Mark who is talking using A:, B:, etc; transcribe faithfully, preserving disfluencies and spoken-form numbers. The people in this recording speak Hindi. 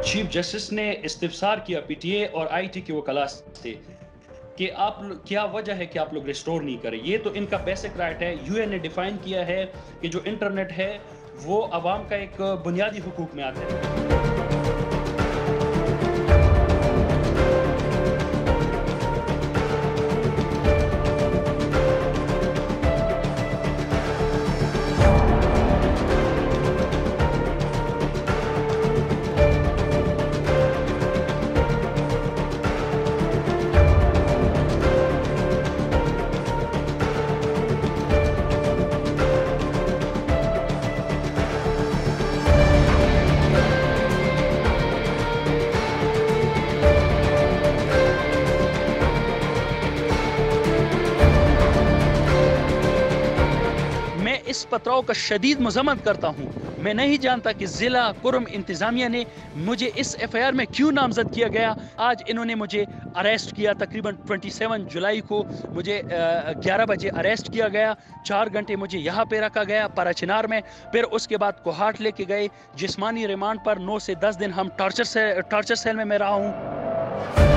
A: चीफ जस्टिस ने इस्तिफसार किया पीटीए और आईटी के वकला से कि आप लो- क्या वजह है कि आप लोग रिस्टोर नहीं करें। ये तो इनका बेसिक राइट है। यूएन ने डिफाइन किया है कि जो इंटरनेट है वो अवाम का एक बुनियादी हुकूक में आता है।
B: मैं इस पथराव का शदीद मजम्मत करता हूँ। मैं नहीं जानता कि ज़िला कुर्म इंतज़ामिया ने मुझे इस एफ आई आर में क्यों नामजद किया गया। आज इन्होंने मुझे अरेस्ट किया, तकरीबन सत्ताईस जुलाई को मुझे ग्यारह बजे अरेस्ट किया गया। चार घंटे मुझे यहाँ पे रखा गया parachinar में। फिर उसके बाद कोहाट लेके गए जिस्मानी रिमांड पर। नौ से दस दिन हम टॉर्चर से टॉर्चर सेल में मैं रहा हूँ।